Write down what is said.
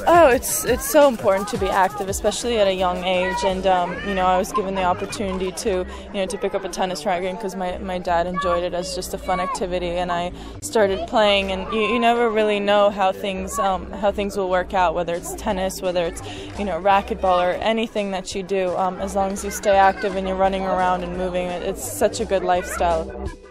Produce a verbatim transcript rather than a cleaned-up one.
Oh, it's it's so important to be active, especially at a young age. And um, you know, I was given the opportunity to you know to pick up a tennis racket because my, my dad enjoyed it as just a fun activity, and I started playing. And you, you never really know how things um, how things will work out, whether it's tennis, whether it's you know racquetball or anything that you do. Um, as long as you stay active and you're running around and moving, it's such a good lifestyle.